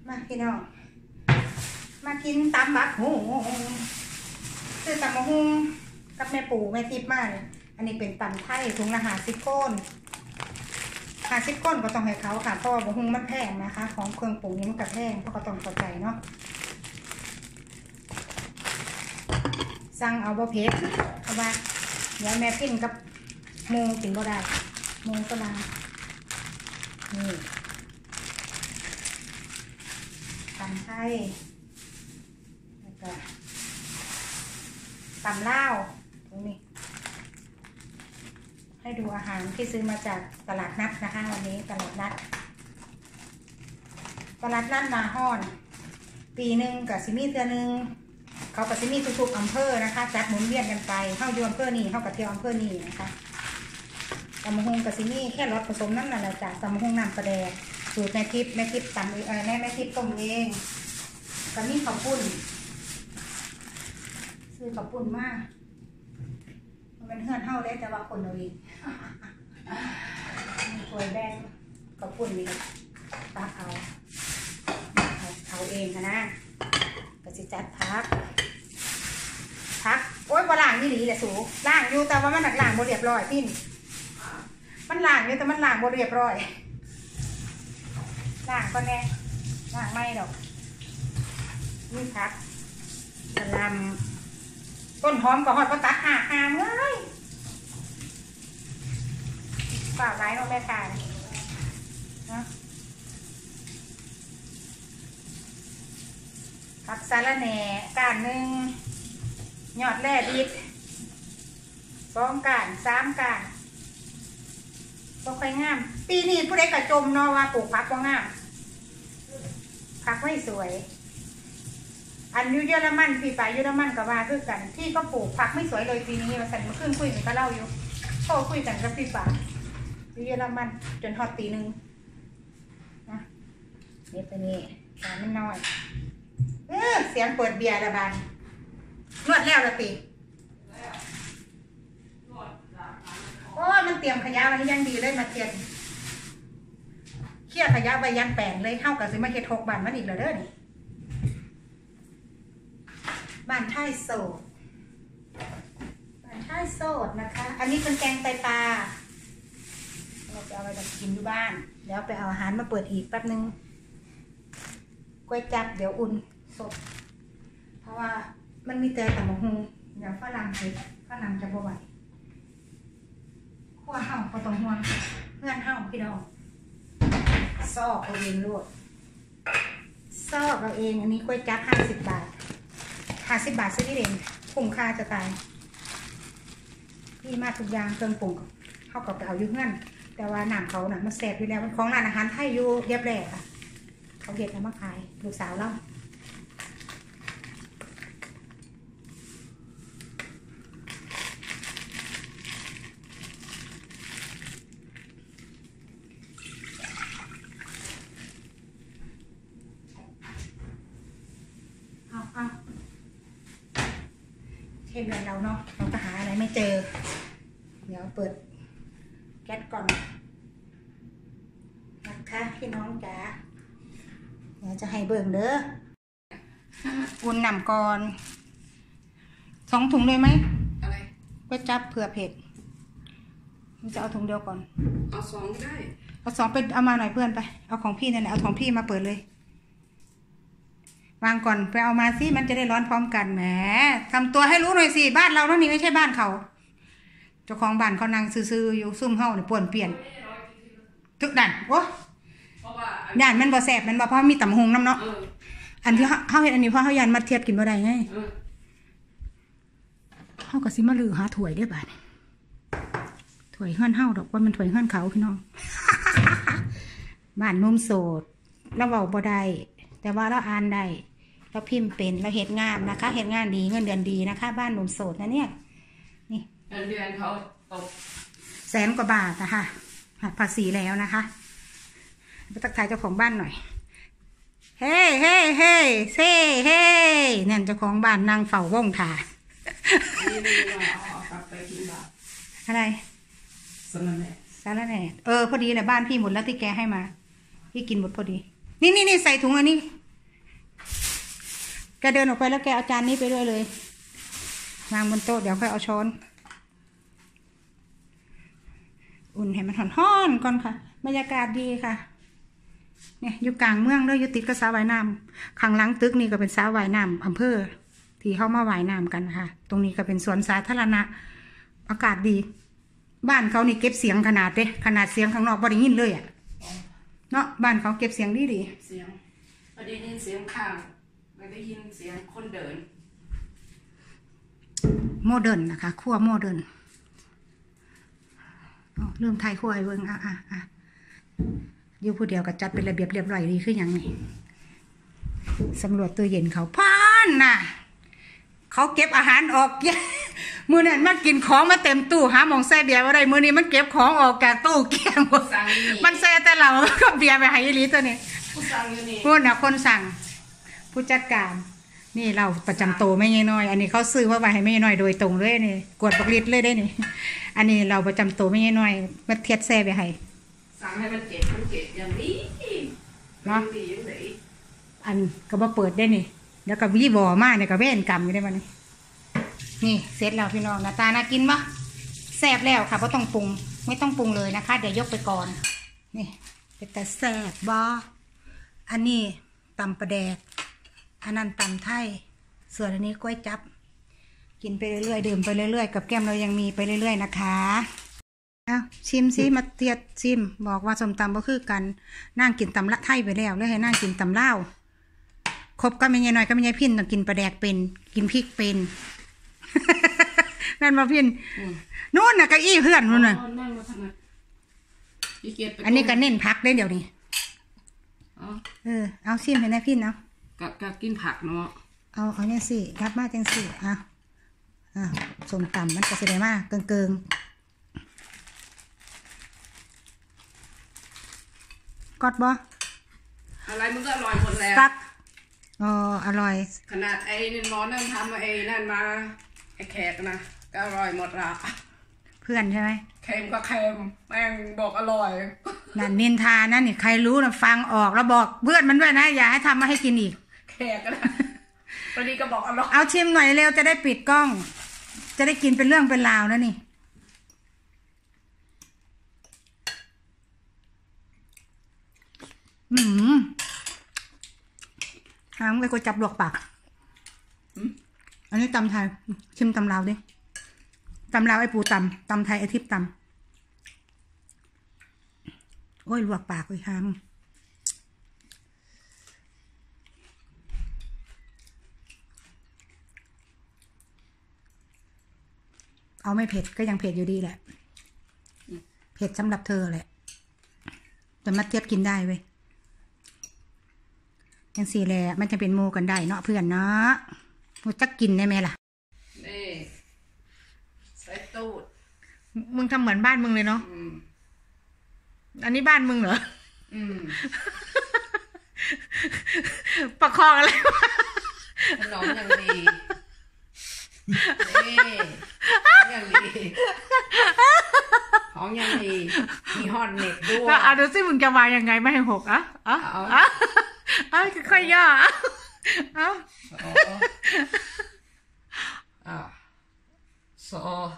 มาพี่น้องมากินตำบักหูซื้อตำบักหูกับแม่ปู่แม่ทิพย์มาเลยอันนี้เป็นตำไทยถุงละ50 ก้น50 ก้นก็ต้องให้เขาค่ะเพราะว่าบักหูมันแพงนะคะของเครื่องปรุงนี้มันก็แพงเพราะก็ต้องเข้าใจเนาะสั่งเอาบะเพ็ดเพราะว่าเดี๋ยวแม่ปิ้งกับมูกินก็ได้มูก็ได้นี่ตำไทยแล้วก็ตำลาวตรงนี้ให้ดูอาหารที่ซื้อมาจากตลาดนัดนะคะวันนี้ตลาดนัดนาฮ้อนปีหนึ่งกับซิมี่เทือนึงเขากับซิมี่ทุกๆอำเภอนะคะจัดหมุนเวียนกันไปเข้าอยู่อำเภอนี้เข้ากับเที่ยวอำเภอนี้นะคะตำมะฮงกับซิมี่แค่รสผสมน้ำนั่นแหละจ้ะตำมะฮงน้ำปลาแดกสูตรแม่ทิพย์ตำแม่ทิพย์ต้มเองกับนี่ข้าวปุ้นซื้อข้าวปุ้นมากมันเป็นเฮือนเท่าเลยแต่ว่าคนเราอีกมีถ้วยแบงข้าวปุ้นนี่ตักเอาเองนะก็จะจัดพักโอ๊ยบ่ล่างนี่หลีแหละสูล่างอยู่แต่ว่ามันหนักล่างบ่เรียบร้อยพี่มันล่างอยู่แต่มันล่างบ่เรียบร้อยล่างก็แน่ล่างไม่ดอกนี่ครับกระลำต้นหอมก็หอดก็ตัดหามเลยเปล่าไรเราแม่ทานนะผักสะระแหน่ก้านหนึ่งยอดแร่ดิบ2 ก้าน 3 ก้านบ่ค่อยงามปีนี้ผู้ใดกระจมเนาะว่าปลูกผักบ่งามผักไม่สวยอันยูเยอรมันพี่ไปเยอรมันกับว่าคือกันที่ก็ปลูกผักไม่สวยเลยปีนี้มาสั่นมาขึ้นคุยกันก็เล่าอยู่โทรคุยกันกับพี่ป่ายูเยอรมันจนฮอตตี 1นะนี่ตัวนี้สารมันน้อยเสียงเปิดเบียร์ระบายนวดแล้วละตีโอ้มันเตรียมขยะวันนี้ยังดีเลยมาเทียนเคี่ยขยะใบยางแปลงเลยเข้ากับซื้อมาเค็ด6 บาทมันอีกแล้วเด้อนี่บ้านท่ายโสดนะคะอันนี้เป็นแกงไตปลาเราจะเอาไปกินอยู่บ้านเดี๋ยวไปเอาอาหารมาเปิดอีกแป๊บนึงก๋วยจั๊บเดี๋ยวอุ่นสดเพราะว่ามันมีแต่ตำบักหุ่งเดี๋ยวฝรั่งจะบ่ไหวขั้วเห่าก็ต้องห่วงเพื่อนเห่าพี่น้องซอกเอาเองลูกซอกเอาเองอันนี้ก๋วยจั๊บ50 บาท50 บาทซื้อที่เด่นคุ้มค่าจะตายนี่มาทุกอย่างเครื่องปรุงเข้ากับเอาอยู่เงื่อนแต่ว่าหนามเขาหนักมันแสบอยู่แล้วมันของร้านอาหารไทยอยู่เรียบแรกค่ะเขาเด็ดเอามาขายลูกสาวเล่าเช่นเราเนาะเราก็หาอะไรไม่เจอเดี๋ยวเปิดแก๊สก่อนนะคะพี่น้องจ๋าเดี๋ยวจะให้เบิ่งเด้ออุ่นน้ำก่อน2 ถุงเลยไหมอะไรก๋วยจั๊บเผื่อเผ็ดมันจะเอาถุงเดียวก่อนเอา2ก็ได้เอา2ไปเอามาหน่อยเพื่อนไปเอาของพี่เนี่ยเอาของพี่มาเปิดเลยวางก่อนไปเอามาสิมันจะได้ร้อนพร้อมกันแหมทำตัวให้รู้หน่อยสิบ้านเรานี่ไม่ใช่บ้านเขาเจ้าของบ้านเขานั่งซื่อๆอยู่ซุ่มเฮาเนี่ยป่วนเปลี่ยนทุกดันโอ้ย่านมันบ่แสบมันบ่เพราะมีตำหงน้ำเนาะอันที่เฮาเห็นอันนี้เพราะเฮายันมาเทียบกินบ่ได้ไงเฮาก็สิมาลือหาถ้วยได้บาดถ้วยเฮือนเฮาดอกว่ามันถ้วยเฮือนเขาพี่น้องบ้านนุ่มโสดเราเว้าบ่ได้แต่ว่าเราอ่านได้เราพิมพ์เป็นเราเฮ็ดงานนะคะเฮ็ดงานดีเงินเดือนดีนะคะบ้านหนุ่มโสดนะเนี่ยนี่เงินเดือนเขาตก 100,000 กว่าบาทนะคะหักภาษีแล้วนะคะไปทักทายเจ้าของบ้านหน่อยเฮ้เฮ้เฮ้เซ่เฮ้นั่นเจ้าของบ้านนั่งเฝ้าวงถ่าอะไรสารแหน่พอดีแหละบ้านพี่หมดแล้วที่แกให้มาพี่กินหมดพอดีนี่ใส่ถุงอันนี้แกเดินออกไปแล้วแกเอาจานนี้ไปด้วยเลยวางบนโต๊ะเดี๋ยวค่อยเอาช้อนอุ่นให้มันร้อนๆก่อนค่ะบรรยากาศดีค่ะเนี่ยอยู่กลางเมืองด้วยอยู่ติดกับสระว่ายน้ำข้างหลังตึกนี่ก็เป็นสระว่ายน้ำอำเภอที่เข้ามาว่ายน้ำกันค่ะตรงนี้ก็เป็นสวนสาธารณะอากาศดีบ้านเขานี่เก็บเสียงขนาดเด้ขนาดเสียงข้างนอกบ่ได้ยินเลยอ่ะเนาะบ้านเขาเก็บเสียงดีเสียงพอได้ยินเสียงข้างไม่ได้ยินเสียงคนเดินโมเดิร์นนะคะครัวโมเดิร์นลืมไทยครัวไอ้เบิ้งอยู่ผู้เดียวก็จัดเป็นระเบียบเรียบร้อยดีขึ้นอย่างนี้สำรวจตู้เย็นเขาพานน่ะเขาเก็บอาหารออกมือนั้นมากินของมาเต็มตู้หาหมองแซ่เบียร์อะไรมือนี้มันเก็บของออกจากตู้เกลี้ยงหมดมันแซ่แต่เราก็เบียร์ไปให้ยีรีตัวนี้พูดนะคนสั่งผู้จัดการนี่เราประจำโตไม่น้อยอันนี้เขาซื้อว่าไปให้ไม่น้อยโดยตรงเลยนี่กวดบักลิดเลยได้นี่อันนี้เราประจำโตไม่น้อยมาเทียดแซ่ไปให้สั่งให้มันเก็บอย่างนี้เนาะอันก็มาเปิดได้นี่แล้วก็วีบอมาเนี่ยก็เว้นกรรมอยู่ได้บ้านี่เสร็จแล้วพี่น้องหน้าตาน่ากินปะแซ่บแล้วค่ะไม่ต้องปรุงไม่ต้องปรุงเลยนะคะเดี๋ยวยกไปก่อนนี่เป็นแต่แซ่บบออันนี้ตำปลาแดกอันนั้นตำไทยส่วนอันนี้กล้วยจับกินไปเรื่อยๆดื่มไปเรื่อยๆกับแก้มเรายังมีไปเรื่อยๆนะคะเอาชิมซิมาเทียดชิมบอกว่าสมตำก็คือกันนั่งกินตำละไทยไปแล้วเลยให้นั่งกินตำเล่าครบก็ไม่ใช่น้อยก็ไม่ใช่พินต้องกินปลาแดกเป็นกินพริกเป็นนั่นมาพินนู่นน่ะก็อี้เพื่อนนู่นน่ะอันนี้ก็เน้นพักได้เดี๋ยวนี้เอาชิมให้นายพินเนาะก็กินผักเนาะเอาเนี่ยสิรับมาจังสิสมตำมันก็แสดงมากเกิงกอดบ่อะไรมันก็อร่อยหมดแล้วตักอร่อยขนาดไอ้น้องนั่งทำไอ้นั่นมาไอ้แขกนะก็อร่อยหมดละเพื่อนใช่ไหมเค็มก็เค็มแม่งบอกอร่อยนั่นนินทานั่นนี่ใครรู้นะฟังออกแล้วบอกเพื่อนมันด้วยนะอย่าให้ทำมาให้กินอีกแขกก็ได้พอดีก็บอกอร่อยเอาชิมหน่อยเร็วจะได้ปิดกล้องจะได้กินเป็นเรื่องเป็นราวนะนี่หางไปก็จับหลอกปากอันนี้ตำไทยชิมตำลาวดิตำลาวไอ้ปูตำไทยไอ้ทิพย์ตำโอ้ยลวกปากเลยหางเอาไม่เผ็ดก็ยังเผ็ดอยู่ดีแหละเผ็ดสำหรับเธอแหละแต่มาเทียบกินได้เว้ยยังสี่แหละมันจะเป็นโมกันได้เนาะเพื่อนเนาะมันจะกินได้ไหมล่ะนี่ใส่ตูดมึงทำเหมือนบ้านมึงเลยเนาะอันนี้บ้านมึงเหรอประคองอะไรวะขนมอย่างดีนี่อย่างดีของอย่างดีมีฮอตเน็ตด้วยเอาดูสิมึงจะวางยังไงไม่ให้หกค่อยย่อโซ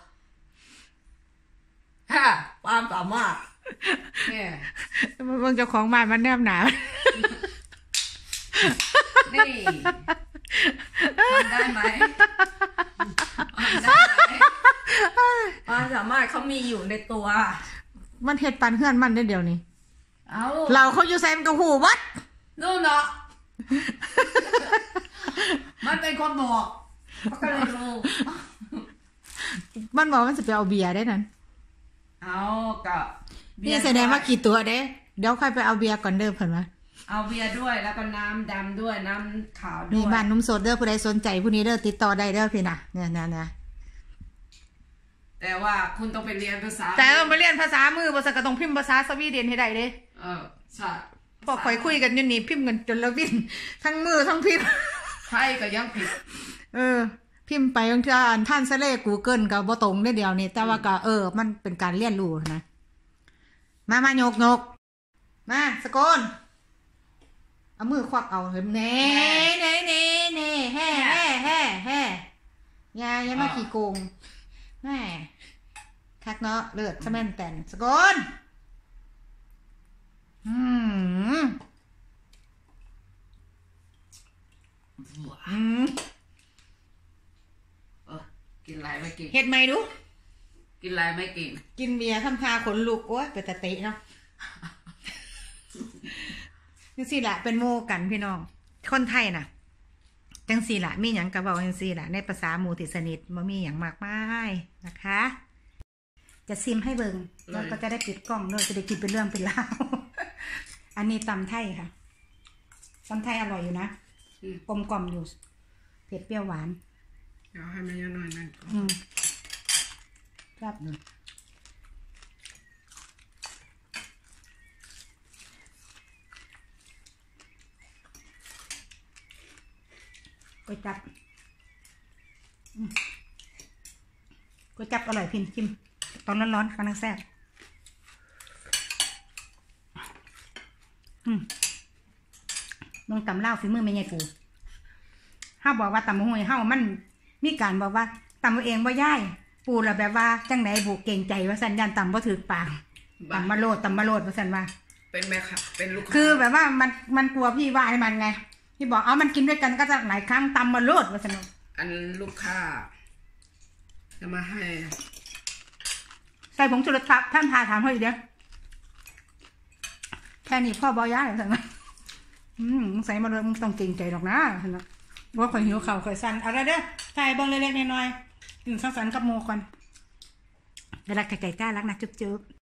ฮ่าความสามารถเนี่ยมึงเจ้าของบ้านมันแนบหนานี่ได้ไหมความสามารถเขามีอยู่ในตัวมันเห็ดปันเฮือนมันได้เดี๋ยวนี้เราเขาอยู่แซมกับหูวัดนู่นเนาะมันเป็นคนบอกก็เลยรู้มันบอกมันจะไปเอาเบียร์ได้นั้นเอากับนี่แสดงว่ากี่ตัวเด้เดี๋ยวค่อยไปเอาเบียร์ก่อนเด้อเพิ่นว่าเอาเบียร์ด้วยแล้วก็น้ำดำด้วยน้ำขาวด้วยมีบ้านนุ่มสดเด้อผู้ใดสนใจผู้นี้เด้อติดต่อได้เด้อพี่นะเนี่ยแต่ว่าคุณต้องไปเรียนภาษาแต่ต้องไปเรียนภาษามือภาษาก็ต้องพิมพ์ภาษาสวีเดนให้ได้เด้ใช่พอค่อยคุยกันอยู่นี่พิมพ์กันจนละวินทั้งมือทั้งพิมพ์ไทยก็ยังผิดพิมพ์ไปบางทีท่านเสเลกูเกิลกับบ่ตรงได้เดียวนี่แต่ว่าก็มันเป็นการเรียนรู้นะมาโยกมาสกลเอามือควักเอาเห็นเน่เน่เน่เน่แฮ่แฮ่แฮ่แฮ่อย่ามาขี่โกงแม่คักเนาะเลือดสะแม่นแต่นสกอนกินอะไรไม่กินเห็ดไหมดูกินอะไรไม่กินกินเบียร์ทำทาขนลุกโอ้ยเป็นตะเตะเนาะจังสี่ละเป็นโมกันพี่น้องคนไทยน่ะจังสี่ละมีอย่างกระเบาจังสี่ละในภาษาหมู่ติสนิทมันมีอย่างมากมายนะคะ จะซิมให้เบิ่งแล้วก็จะได้ปิดกล้องด้วยจะได้กินเป็นเรื่องเป็นราวอันนี้ตำไทยค่ะตำไทยอร่อยอยู่นะกลมกล่อมอยู่เผ็ดเปรี้ยวหวานเดี๋ยวให้มันเยอะหน่อยนึงครับก๋วยจั๊บก๋วยจั๊บอร่อยพิมชิมตอนร้อนๆกำลังแซ่บมึงตำเล่าฝีมือไม่ใหญ่ปูห้าบอกว่าตำมะฮุยห้ามันมีการบอกว่าตำเองว่าย่ายปูละแบบว่าจังไหนบุกเก่งใจว่าสัญญาณตำว่าถือปากตำมาโลดว่าสันว่าเป็นแม่ค่ะเป็นลูกคือแบบว่ามันกลัวพี่ว่าให้มันไงพี่บอกเอามันกินด้วยกันก็จะหลายครั้งตำมาโลดว่าสันอันลูกค้าจะมาให้ใส่ผงชูรสท่านพาถามเขาอีกเดียวแค่นี้พ่อบอย่าเลยสันว่าใส่มาเลยมึงต้องเก่งใจหรอกนะสันว่าว่าคอยหิวเข่าคอยสั่นอะไรเด้อใส่บางเล็กๆน้อยๆกินสังสรรค์กับโมก่อนรักใจกล้ารักนะจุ๊บ